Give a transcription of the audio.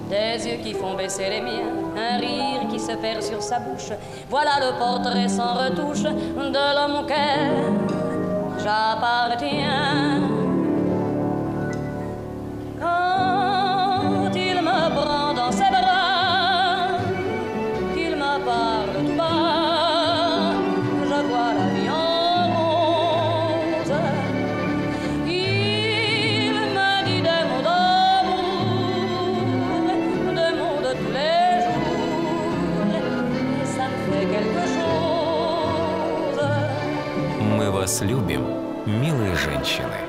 Des yeux qui font baisser les miens, un rire qui se perd sur sa bouche. Voilà le portrait sans retouche de l'homme auquel j'appartiens. Quand il me prend dans ses bras, qu'il me parle tout bas, je vois la vie en rose. Il me dit des mots d'amour, des mots de tous les jours, et ça me fait quelque chose. Мы вас любим, милые женщины.